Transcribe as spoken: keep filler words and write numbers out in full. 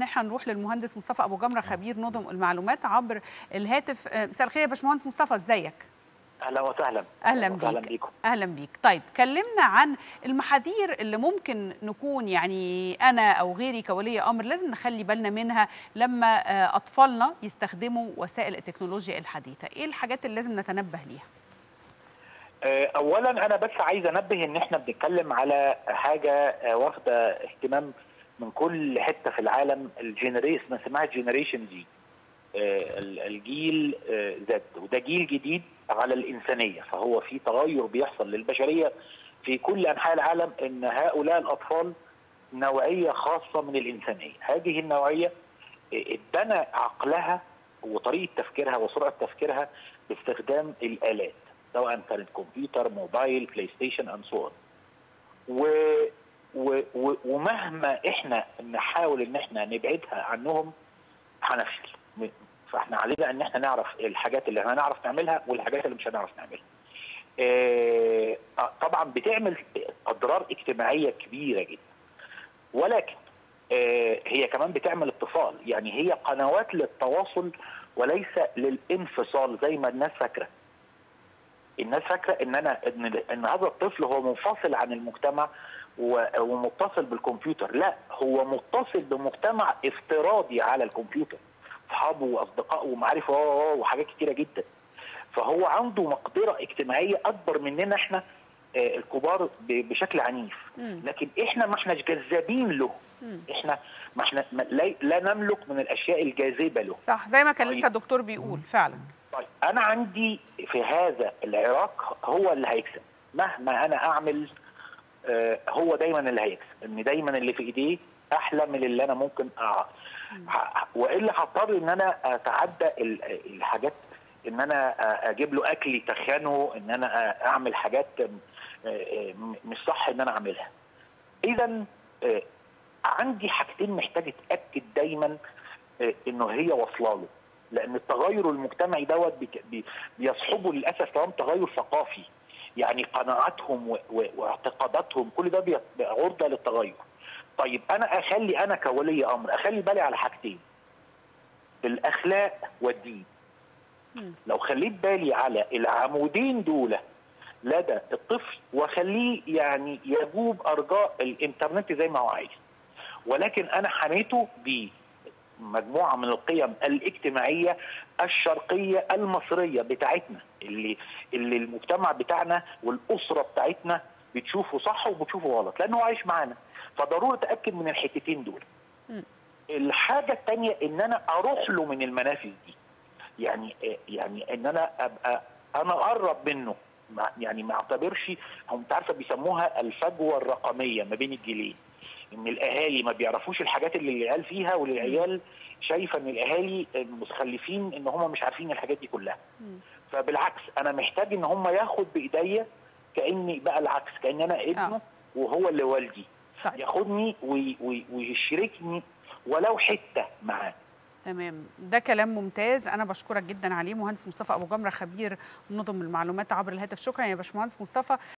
ان احنا نروح للمهندس مصطفى ابو جمره خبير نظم المعلومات عبر الهاتف. مساء الخير يا باشمهندس مصطفى، ازيك؟ اهلا وسهلا. اهلا بيك. اهلا بيك. طيب كلمنا عن المحاذير اللي ممكن نكون يعني انا او غيري كولي امر لازم نخلي بالنا منها لما اطفالنا يستخدموا وسائل التكنولوجيا الحديثه. ايه الحاجات اللي لازم نتنبه ليها؟ اولا انا بس عايز انبه ان احنا بنتكلم على حاجه واخده اهتمام من كل حته في العالم، الجينيريشن اسمها جينيريشن زي، الجيل زد، وده جيل جديد على الانسانيه، فهو في تغير بيحصل للبشريه في كل انحاء العالم، ان هؤلاء الاطفال نوعيه خاصه من الانسانيه. هذه النوعيه اتبنى عقلها وطريقه تفكيرها وسرعه تفكيرها باستخدام الالات، سواء كانت كمبيوتر، موبايل، بلاي ستيشن اند سو اون. و و ومهما احنا نحاول ان احنا نبعدها عنهم هنفشل. فاحنا علينا ان احنا نعرف الحاجات اللي هنعرف نعملها والحاجات اللي مش هنعرف نعملها. اه طبعا بتعمل اضرار اجتماعيه كبيره جدا، ولكن اه هي كمان بتعمل اتصال، يعني هي قنوات للتواصل وليس للانفصال زي ما الناس فاكره. الناس فاكره ان انا ان, إن هذا الطفل هو منفصل عن المجتمع ومتصل بالكمبيوتر، لا، هو متصل بمجتمع افتراضي على الكمبيوتر، اصحابه واصدقائه ومعارفه وحاجات كتيره جدا. فهو عنده مقدره اجتماعيه اكبر مننا احنا الكبار بشكل عنيف، لكن احنا ما احناش جذابين له. احنا ما احنا لا نملك من الاشياء الجاذبه له. صح، زي ما كان لسه الدكتور بيقول فعلا. طيب انا عندي في هذا العراق هو اللي هيكسب مهما انا اعمل، آه هو دايما اللي هيكسب، ان دايما اللي في ايديه احلى من اللي انا ممكن أع... والا هضطر ان انا اتعدى الحاجات، ان انا اجيب له اكل يتخنه، ان انا اعمل حاجات مش صح ان انا اعملها. اذا آه عندي حاجتين محتاج اتاكد دايما آه انه هي واصله له، لان التغير المجتمعي دوت بيصحبه للاسف كمان تغير ثقافي، يعني قناعاتهم واعتقاداتهم كل ده عرضه للتغير. طيب انا اخلي انا كولي امر اخلي بالي على حاجتين، الاخلاق والدين. لو خليت بالي على العمودين دول لدى الطفل واخليه يعني يجوب ارجاء الانترنت زي ما هو عايز، ولكن انا حميته ب مجموعه من القيم الاجتماعيه الشرقيه المصريه بتاعتنا، اللي اللي المجتمع بتاعنا والاسره بتاعتنا بتشوفه صح وبتشوفه غلط، لانه هو عايش معانا. فضروري اتاكد من الحتتين دول. م. الحاجه الثانيه ان انا اروح له من المنافذ دي، يعني يعني ان انا ابقى انا اقرب منه، يعني ما اعتبرش، هم انت عارفه بيسموها الفجوه الرقميه ما بين الجيلين، ان الاهالي ما بيعرفوش الحاجات اللي العيال فيها، والعيال شايفه ان الاهالي متخلفين ان هم مش عارفين الحاجات دي كلها. فبالعكس انا محتاج ان هم ياخد بايديا كاني بقى العكس، كان انا ابنه وهو اللي والدي، ياخدني ويشركني ولو حته معاه. تمام، ده كلام ممتاز، انا بشكرك جدا عليه مهندس مصطفى ابو جمره خبير نظم المعلومات عبر الهاتف. شكرا يا باشمهندس مصطفى.